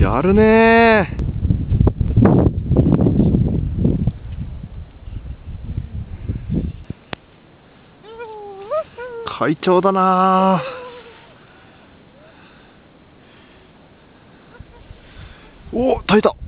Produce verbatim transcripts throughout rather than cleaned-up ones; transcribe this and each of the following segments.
やるねー。快調だなー。お、耐えた。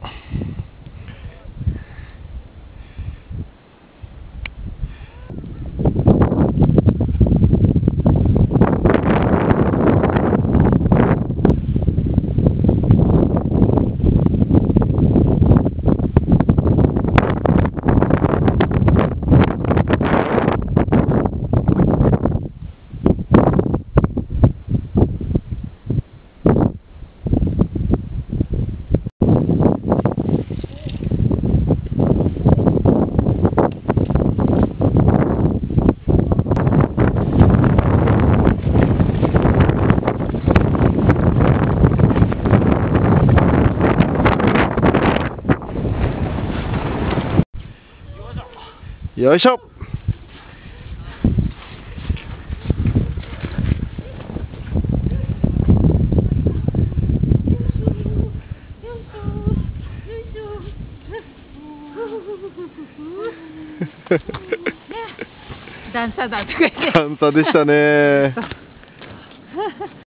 よいしょ。 段差だとか言って。 段差でしたね。